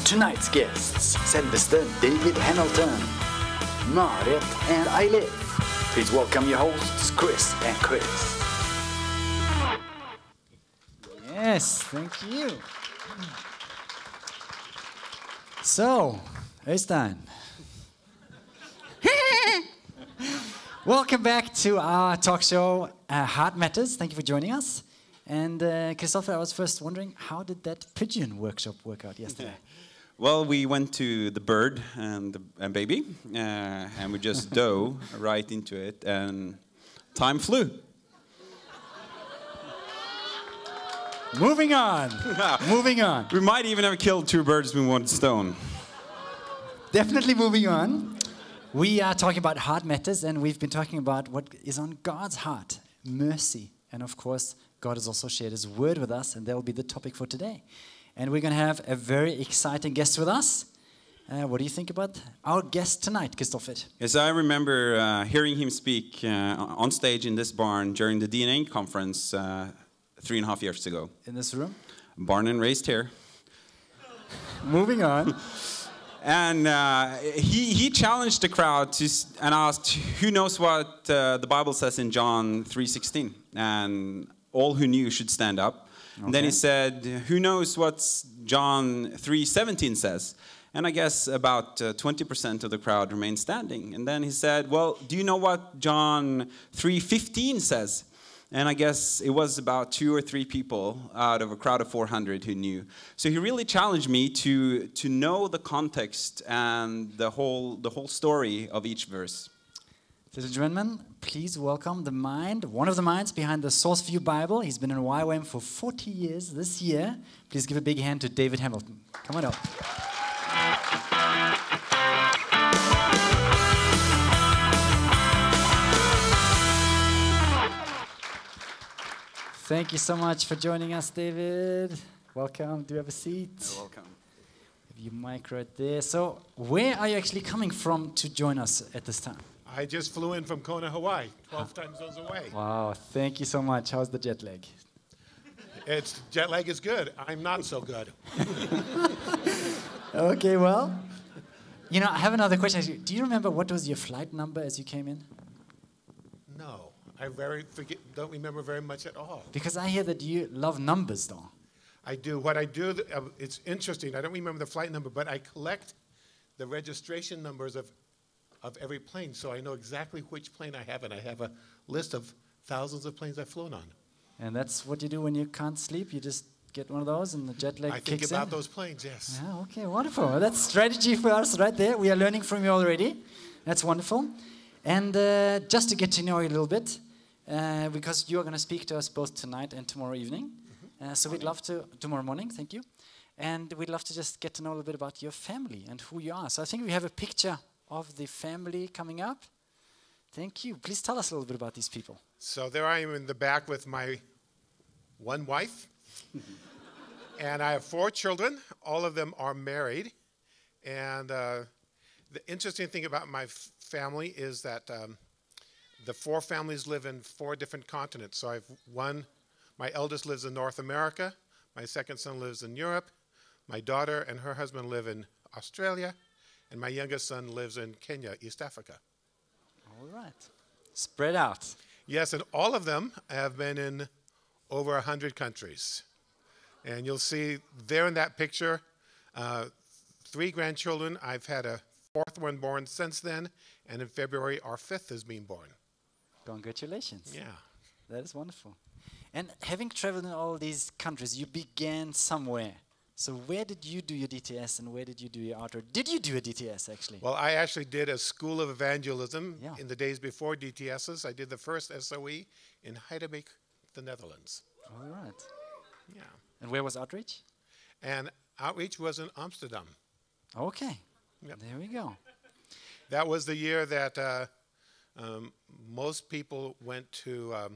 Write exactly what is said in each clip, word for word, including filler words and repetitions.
tonight's guests, selveste David Hamilton, Marit and Eilif. Please welcome your hosts, Chris and Chris. Yes, thank you. So, Øystein. Welcome back to our talk show, uh, Heart Matters. Thank you for joining us. And uh, Christopher, I was first wondering, how did that pigeon workshop work out yesterday? Well, we went to the bird and the and baby, uh, and we just dove right into it, and time flew. Moving on. Moving on. We might even have killed two birds with one stone. Definitely moving on. We are talking about heart matters, and we've been talking about what is on God's heart, mercy. And of course, God has also shared His word with us, and that will be the topic for today. And we're going to have a very exciting guest with us. Uh, what do you think about our guest tonight, Kristoffer? Yes, I remember uh, hearing him speak uh, on stage in this barn during the D N A conference uh, three and a half years ago. In this room? Born and raised here. Moving on. And uh, he, he challenged the crowd to, and asked, who knows what uh, the Bible says in John three sixteen? And all who knew should stand up. Okay. And then he said, who knows what John three seventeen says? And I guess about uh, twenty percent of the crowd remained standing. And then he said, well, do you know what John three fifteen says? And I guess it was about two or three people out of a crowd of four hundred who knew. So he really challenged me to, to know the context and the whole, the whole story of each verse. Ladies and gentlemen, please welcome the mind, one of the minds behind the Sourceview Bible. He's been in Y W A M for forty years this year. Please give a big hand to David Hamilton. Come on up. Thank you so much for joining us, David. Welcome. Do you have a seat? You're welcome. Have your mic right there. So, where are you actually coming from to join us at this time? I just flew in from Kona, Hawaii, twelve time zones away. Wow, thank you so much. How's the jet lag? It's jet lag is good. I'm not so good. Okay, well, you know, I have another question. Do you remember what was your flight number as you came in? No, I very forget, don't remember very much at all. Because I hear that you love numbers, though. I do. What I do, uh, it's interesting. I don't remember the flight number, but I collect the registration numbers of of every plane, so I know exactly which plane I have, and I have a list of thousands of planes I've flown on. And that's what you do when you can't sleep? You just get one of those and the jet lag I kicks think about in? those planes, yes. Yeah, okay, wonderful. Well, that's strategy for us right there. We are learning from you already. That's wonderful. And uh, just to get to know you a little bit, uh, because you are going to speak to us both tonight and tomorrow evening. Mm-hmm. uh, so we'd love to, tomorrow morning, thank you. And we'd love to just get to know a little bit about your family and who you are. So I think we have a picture of the family coming up. Thank you. Please tell us a little bit about these people. So there I am in the back with my one wife. And I have four children. All of them are married. And uh, the interesting thing about my f family is that um, the four families live in four different continents. So I've one, my eldest lives in North America. My second son lives in Europe. My daughter and her husband live in Australia. And my youngest son lives in Kenya, East Africa. All right. Spread out. Yes, and all of them have been in over one hundred countries. And you'll see there in that picture, uh, three grandchildren. I've had a fourth one born since then, and in February, our fifth is being born. Congratulations. Yeah. That is wonderful. And having traveled in all these countries, you began somewhere. So where did you do your D T S and where did you do your outreach? Did you do a D T S, actually? Well, I actually did a school of evangelism yeah. in the days before D T Ss. I did the first S O E in Heidelberg, the Netherlands. All right. Yeah. And where was outreach? And outreach was in Amsterdam. Okay. Yep. There we go. That was the year that uh, um, most people went to um,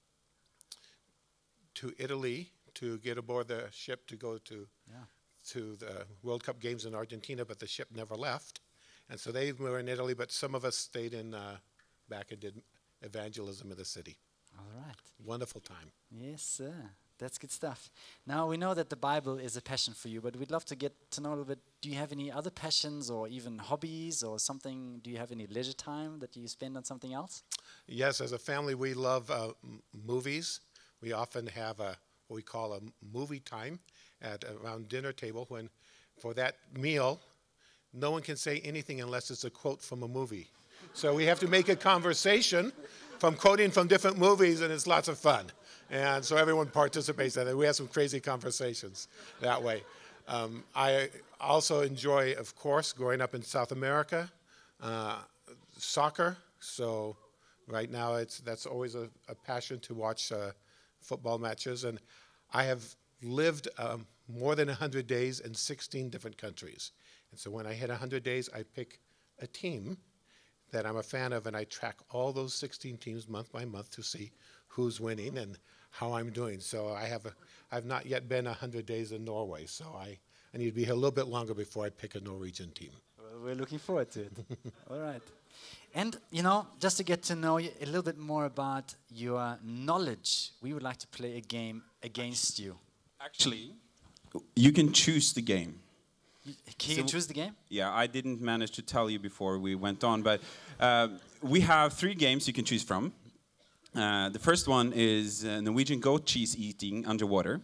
to Italy to get aboard the ship to go to yeah. to the World Cup games in Argentina, but the ship never left. And so they were in Italy, but some of us stayed in uh, back and did evangelism in the city. All right. Wonderful time. Yes, sir. That's good stuff. Now, we know that the Bible is a passion for you, but we'd love to get to know a little bit. Do you have any other passions or even hobbies or something? Do you have any leisure time that you spend on something else? Yes, as a family, we love uh, m- movies. We often have a what we call a movie time at around dinner table when, for that meal, no one can say anything unless it's a quote from a movie. So we have to make a conversation from quoting from different movies, and it's lots of fun. And so everyone participates in it. We have some crazy conversations that way. Um, I also enjoy, of course, growing up in South America, uh, soccer. So right now, it's that's always a, a passion to watch uh, football matches. And I have lived um, more than one hundred days in sixteen different countries. And so when I hit one hundred days, I pick a team that I'm a fan of, and I track all those sixteen teams month by month to see who's winning and how I'm doing. So I have a, I've not yet been one hundred days in Norway, so I, I need to be here a little bit longer before I pick a Norwegian team. Well, we're looking forward to it. All right. And, you know, just to get to know you a little bit more about your knowledge, we would like to play a game against you. Actually, you can choose the game. You- Can you So- choose the game? Yeah, I didn't manage to tell you before we went on, but uh, we have three games you can choose from. Uh, the first one is uh, Norwegian goat cheese eating underwater.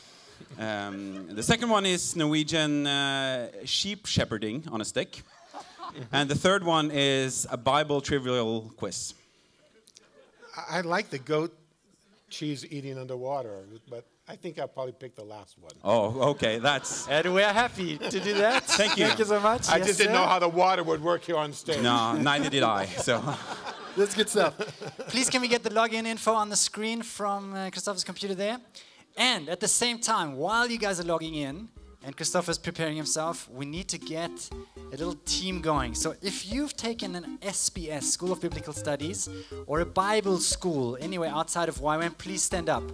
Um, the second one is Norwegian uh, sheep shepherding on a stick. And the third one is a Bible trivial quiz. I, I like the goat cheese eating underwater, but I think I'll probably pick the last one. Oh, okay, that's... And we are happy to do that. Thank you. Thank you so much. I Yes, just didn't sir. know how the water would work here on stage. No, neither did I, so... That's good stuff. Please, can we get the login info on the screen from uh, Christopher's computer there? And at the same time, while you guys are logging in and Christopher's preparing himself, we need to get a little team going. So if you've taken an S B S, School of Biblical Studies, or a Bible school anywhere outside of Y WAM, please stand up.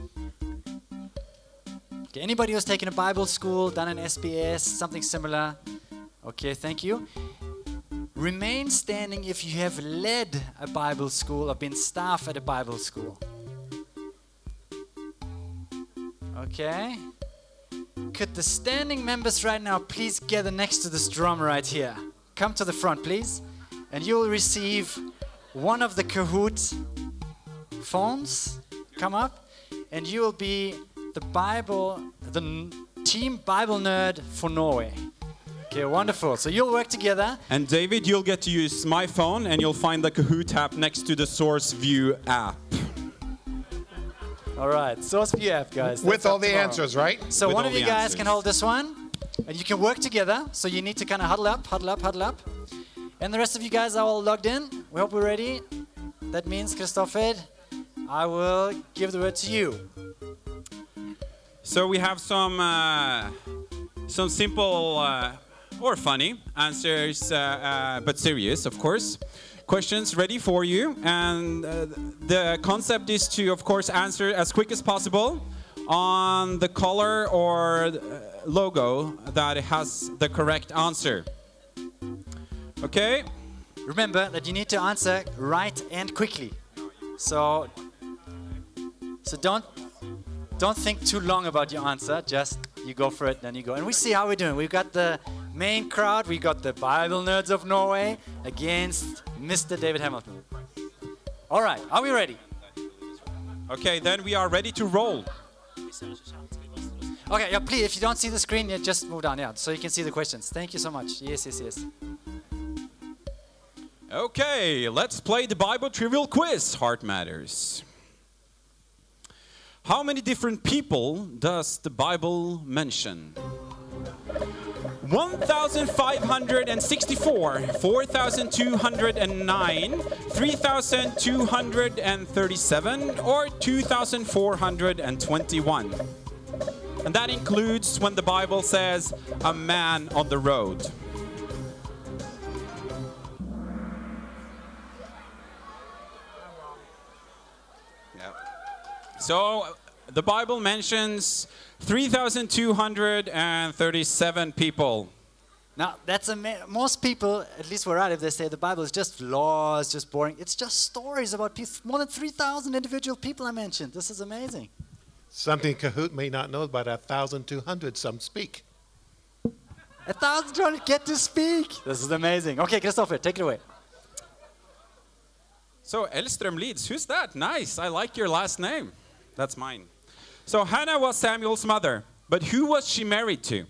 Okay, anybody who's taken a Bible school, done an S B S, something similar? Okay, thank you. Remain standing if you have led a Bible school or been staff at a Bible school. Okay. Could the standing members right now please gather next to this drum right here? Come to the front, please. And you will receive one of the Kahoot phones. Come up. And you will be the Bible, the n- team Bible nerd for Norway. Okay, wonderful. So you'll work together. And David, you'll get to use my phone, and you'll find the Kahoot app next to the Source View app. All right, Source View app, guys. With That's all up the tomorrow. answers, right? So With one all of you the guys answers. can hold this one, and you can work together. So you need to kind of huddle up, huddle up, huddle up. And the rest of you guys are all logged in. We hope we're ready. That means, Christopher, I will give the word to you. So we have some uh, some simple uh, or funny answers, uh, uh, but serious, of course. Questions ready for you, and uh, the concept is to, of course, answer as quick as possible on the color or uh, logo that has the correct answer. Okay? Remember that you need to answer right and quickly. So, so don't don't think too long about your answer. Just you go for it, then you go. And we see how we're doing. We've got the main crowd. We got the Bible nerds of Norway against Mister David Hamilton. All right, are we ready? Okay, then we are ready to roll. Okay, yeah, please, if you don't see the screen, yeah, just move down, yeah, so you can see the questions. Thank you so much. Yes, yes, yes. Okay, let's play the Bible Trivial Quiz, Heart Matters. How many different people does the Bible mention? one thousand five hundred sixty-four, four thousand two hundred nine, three thousand two hundred thirty-seven, or two thousand four hundred twenty-one. And that includes when the Bible says, a man on the road. Yeah. So the Bible mentions three thousand two hundred thirty-seven people. Now, that's ama- most people, at least where I live, they say the Bible is just laws, just boring. It's just stories about pe- more than three thousand individual people I mentioned. This is amazing. Something Kahoot may not know about a thousand two hundred some speak. A thousand two hundred get to speak. This is amazing. Okay, Kristoffer, take it away. So, Elström Leeds, who's that? Nice, I like your last name. That's mine. So, Hannah was Samuel's mother, but who was she married to?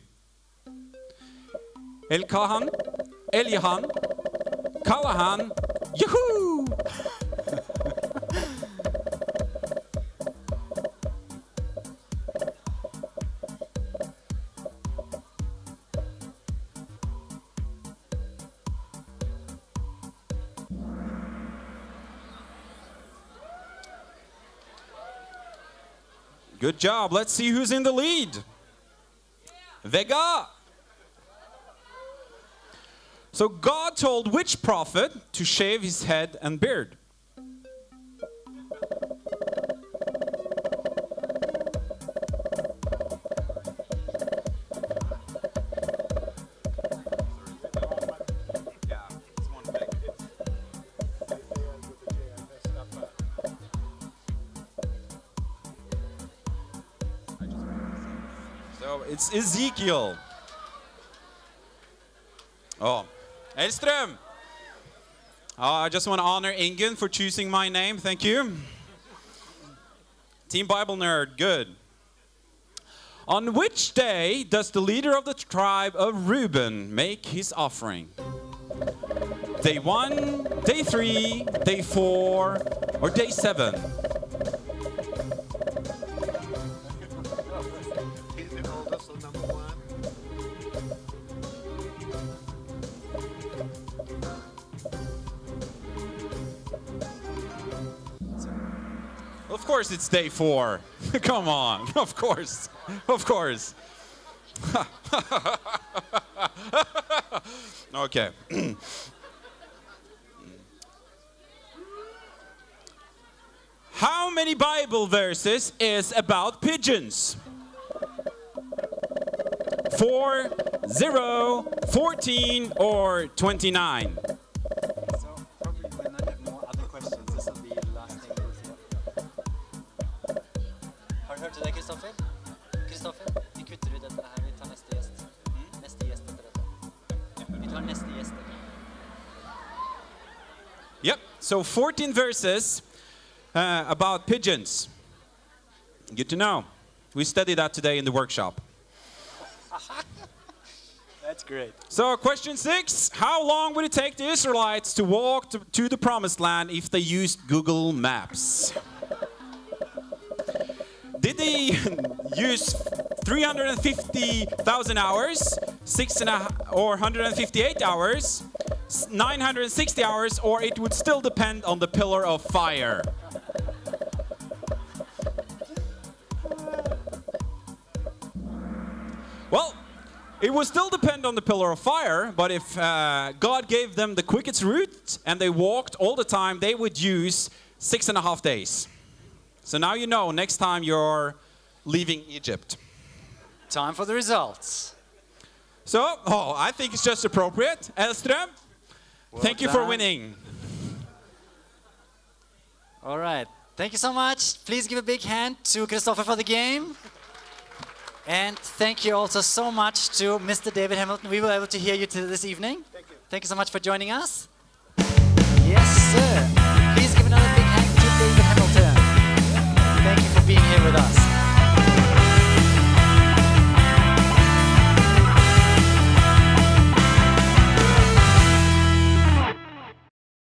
Elkahan, Elihan, Callahan, Yahoo! Good job. Let's see who's in the lead. Vega. So God told which prophet to shave his head and beard? So it's Ezekiel. Oh, Elström. Oh, I just want to honor Ingun for choosing my name. Thank you. Team Bible Nerd, good. On which day does the leader of the tribe of Reuben make his offering? Day one, day three, day four, or day seven? Of course it's day four. Come on, of course, of course. Okay. How many Bible verses is about pigeons? Four, zero, fourteen, or twenty-nine? Hørte du det, Kristoffer? Kristoffer, vi kutter ut dette her. Vi tar neste gjest. Neste gjest etter dette. Vi tar neste gjest etter. Yep, so fourteen verses uh, about pigeons. Good to know. We studied that today in the workshop. That's great. So question six, how long would it take the Israelites to walk to, to the promised land if they used Google Maps? Did they use three hundred fifty thousand hours, six and a, or one hundred fifty-eight hours, nine hundred sixty hours, or it would still depend on the pillar of fire? Well, it would still depend on the pillar of fire, but if uh, God gave them the quickest route and they walked all the time, they would use six and a half days. So now you know next time you're leaving Egypt. Time for the results. So, oh, I think it's just appropriate. Elström, Well thank you done. for winning. All right. Thank you so much. Please give a big hand to Kristoffer for the game. And thank you also so much to Mister David Hamilton. We were able to hear you this evening. Thank you. Thank you so much for joining us. Yes, sir.